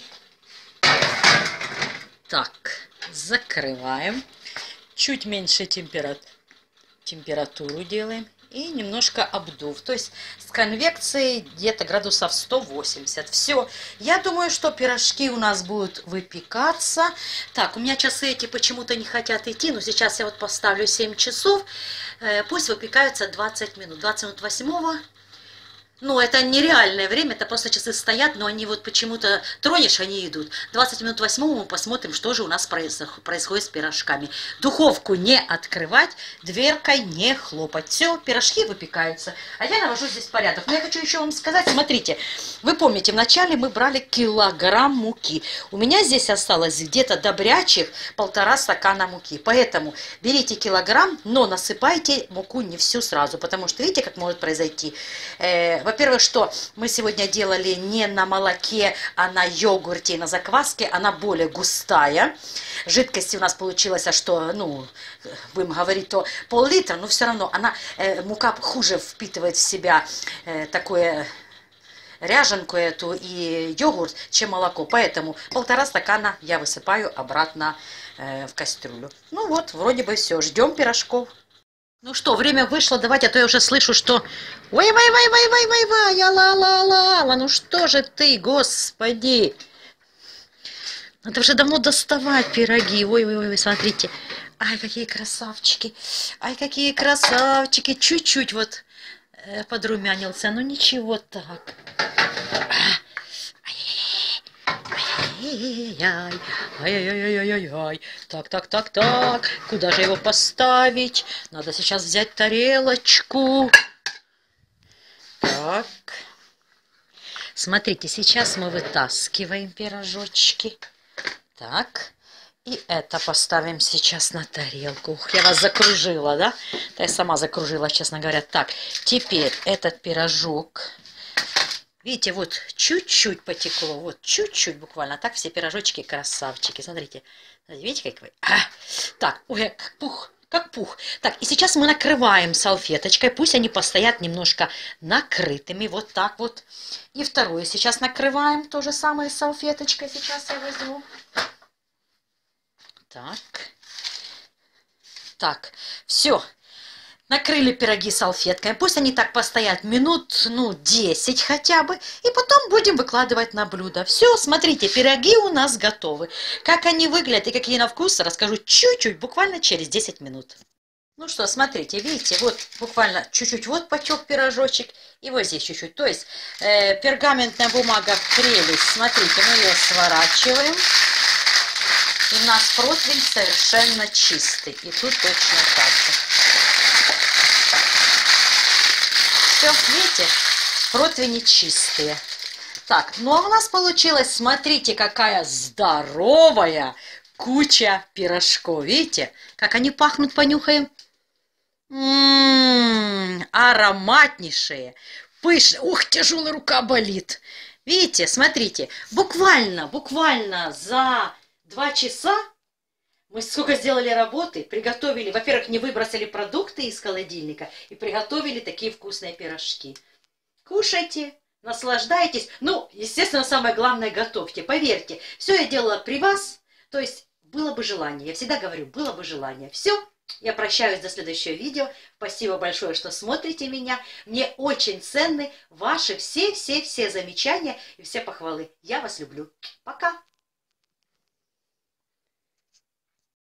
так. Закрываем. Чуть меньше температуру, температуру делаем. И немножко обдув. То есть с конвекцией где-то градусов сто восемьдесят. Все. Я думаю, что пирожки у нас будут выпекаться. Так, у меня часы эти почему-то не хотят идти. Но сейчас я вот поставлю семь часов. Пусть выпекаются двадцать минут. двадцать минут восьмого. Ну, это нереальное время, это просто часы стоят, но они вот почему-то тронешь, они идут. двадцать минут восьмого мы посмотрим, что же у нас происходит с пирожками. Духовку не открывать, дверкой не хлопать. Все, пирожки выпекаются. А я навожу здесь порядок. Но я хочу еще вам сказать, смотрите, вы помните, вначале мы брали килограмм муки. У меня здесь осталось где-то добрячих полтора стакана муки. Поэтому берите килограмм, но насыпайте муку не всю сразу, потому что видите, как может произойти? Во-первых, что мы сегодня делали не на молоке, а на йогурте и на закваске. Она более густая. Жидкости у нас получилось, а что, ну, будем говорить, то пол-литра, но все равно она, э, мука хуже впитывает в себя э, такое... ряженку эту и йогурт, чем молоко. Поэтому полтора стакана я высыпаю обратно э, в кастрюлю. Ну вот, вроде бы все. Ждем пирожков. Ну что, время вышло, давайте, а то я уже слышу, что... Ой-вай-вай-вай-вай-вай-вай, ала-ла-ла-ла, ну что же ты, господи. Надо уже давно доставать пироги. Ой-ой-ой, смотрите. Ай, какие красавчики. Ай, какие красавчики. Чуть-чуть вот э, подрумянился, ну ничего так. Ай-яй-яй, ай-яй-яй-яй-яй. Так, так, так, так. Куда же его поставить? Надо сейчас взять тарелочку. Так. Смотрите, сейчас мы вытаскиваем пирожочки. Так. И это поставим сейчас на тарелку. Ух, я вас закружила, да? Да, я сама закружила, честно говоря. Так, теперь этот пирожок... Видите, вот чуть-чуть потекло, вот чуть-чуть буквально. Так все пирожочки красавчики. Смотрите, видите, как вы? А, так, ой, как пух, как пух. Так, и сейчас мы накрываем салфеточкой. Пусть они постоят немножко накрытыми, вот так вот. И второе сейчас накрываем то же самое салфеточкой. Сейчас я возьму. Так. Так, все. Накрыли пироги салфеткой. Пусть они так постоят минут, ну, десять хотя бы. И потом будем выкладывать на блюдо. Все, смотрите, пироги у нас готовы. Как они выглядят и какие на вкус, расскажу чуть-чуть, буквально через десять минут. Ну что, смотрите, видите, вот буквально чуть-чуть вот потек пирожочек. И вот здесь чуть-чуть. То есть э, пергаментная бумага прелесть. Смотрите, мы ее сворачиваем. И у нас противень совершенно чистый. И тут точно так же. Все, видите, противни чистые. Так, ну а у нас получилось, смотрите, какая здоровая куча пирожков. Видите, как они пахнут, понюхаем. М-м-м, ароматнейшие, пышные. Ух, тяжелая рука болит. Видите, смотрите, буквально, буквально за два часа мы сколько сделали работы, приготовили, во-первых, не выбросили продукты из холодильника и приготовили такие вкусные пирожки. Кушайте, наслаждайтесь. Ну, естественно, самое главное, готовьте. Поверьте, все я делала при вас, то есть было бы желание. Я всегда говорю, было бы желание. Все, я прощаюсь до следующего видео. Спасибо большое, что смотрите меня. Мне очень ценны ваши все-все-все замечания и все похвалы. Я вас люблю. Пока!